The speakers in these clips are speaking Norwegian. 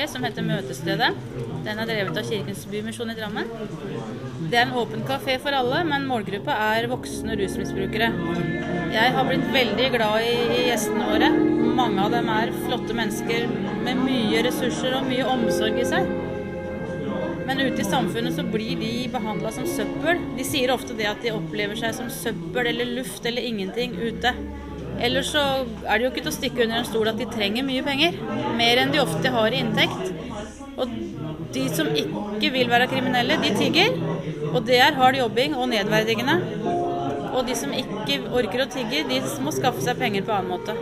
som heter Møtestedet. Den er drevet av Kirkens Bymisjon i Drammen. Det er en åpen kafé for alle, men målgruppa er voksne rusmisbrukere. Jeg har blitt veldig glad i gjestene våre. Mange av dem er flotte mennesker med mye ressurser og mye omsorg i seg. Men ute i samfunnet så blir de behandlet som søppel. De sier ofte det at de opplever seg som søppel eller luft eller ingenting ute. Ellers så er det jo ikke til å stikke under en stol at de trenger mye penger. Mer enn de ofte har i inntekt. Og de som ikke vil være kriminelle, de tigger. Og det er hard jobbing og nedverdigende. Og de som ikke orker å tigge, de må skaffe seg penger på annen måte.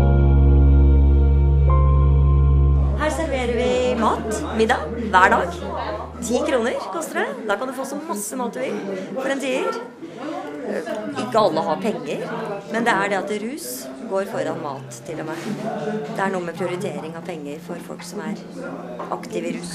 Her serverer vi mat, middag, hver dag. 10 kroner koster det. Da kan du få så masse mat du vil for en tier. Ikke alle har penger, men det er det at rus går foran mat til og med. Det er noe med prioritering av penger for folk som er aktive i rus.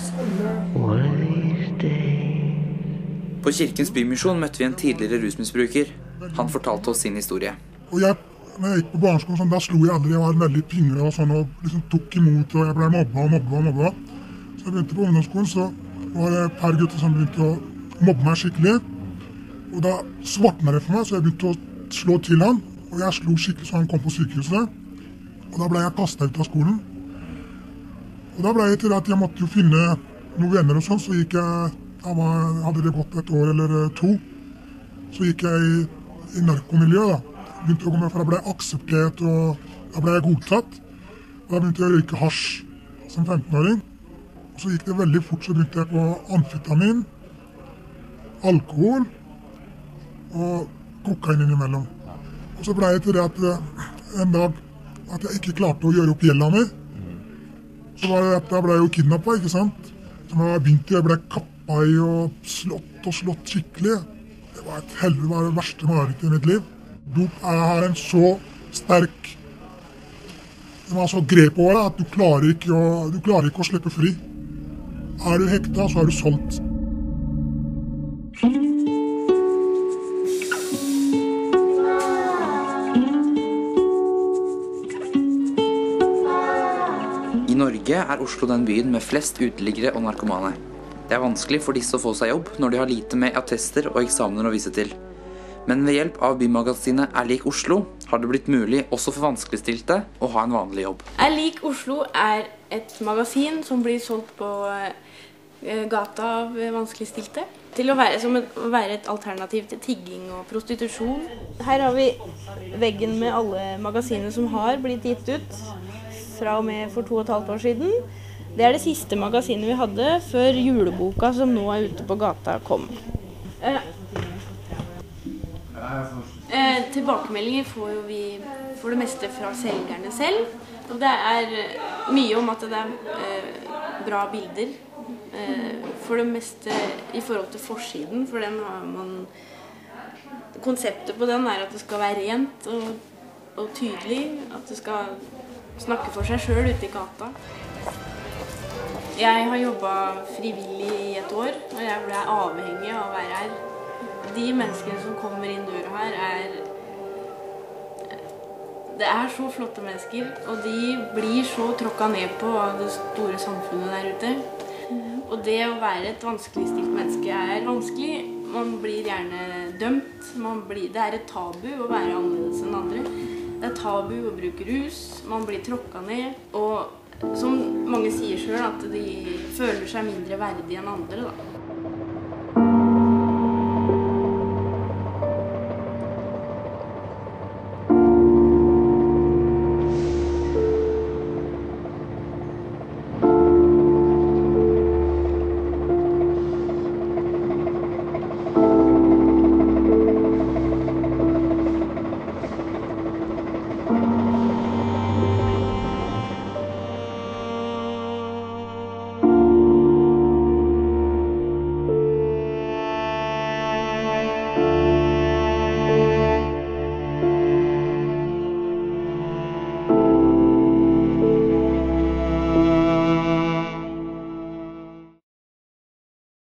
På Kirkens Bymisjon møtte vi en tidligere rusmisbruker. Han fortalte oss sin historie. Og når jeg gikk på barneskolen, sånn, da slo jeg aldri. Jeg var veldig pingle og sånn, og liksom tok imot, og jeg ble mobba. Så jeg begynte på ungdomsskolen, så var det et par gutter som begynte å mobbe meg skikkelig. Og da svartnet det for meg, så jeg begynte å slå til han. Og jeg slo skikkelig så han kom på sykehuset. Og da ble jeg kastet ut av skolen. Og da ble jeg til at jeg måtte jo finne noen venner og sånn, så gikk jeg, hadde det gått et år eller 2, så gikk jeg i narkomiljøet da. Begynte å gå med, for da ble jeg akseptert, og da ble jeg godtatt. Og da begynte jeg å røyke hasj som 15-åring. Og så gikk det veldig fort, så begynte jeg på amfetamin, alkohol og kokain innimellom. Og så ble jeg til det at en dag at jeg ikke klarte å gjøre opp gjelda mi. Så var det at jeg ble jo kidnappet, ikke sant? Så jeg ble kappa i og slått skikkelig. Det var det verste marerittet i mitt liv. Dop har en så sterk, det var så grep over deg at du klarer ikke å slippe fri. Er du hekta, så er du solgt. I Norge er Oslo den byen med flest uteliggere og narkomane. Det er vanskelig for disse å få seg jobb når de har lite med attester og eksamener å vise til. Men ved hjelp av bymagasinet Er lik Oslo har det blitt mulig også for vanskeligstilte å ha en vanlig jobb. Er lik Oslo er et magasin som blir solgt på gata av vanskeligstilte. Til å være et alternativ til tigging og prostitusjon. Her har vi veggen med alle magasinene som har blitt gitt ut fra og med for 2,5 år siden. Det er det siste magasinet vi hadde før juleboka som nå er ute på gata kom. Tilbakemeldinger får jo vi for det meste fra selgerne selv. Og det er mye om at det er bra bilder. For det meste i forhold til forsiden, for den har man... Konseptet på den er at det skal være rent og tydelig, at det skal snakke for seg selv ute i gata. Jeg har jobbet frivillig i et år, og jeg ble avhengig av å være her. De menneskene som kommer inn døra her det er så flotte mennesker, og de blir så tråkket ned på av det store samfunnet der ute. Og det å være et vanskeligstilt menneske er vanskelig. Man blir gjerne dømt. Det er et tabu å være annerledes enn andre. Det er tabu å bruke rus. Man blir tråkket ned. Og som mange sier selv, at de føler seg mindre verdige enn andre da.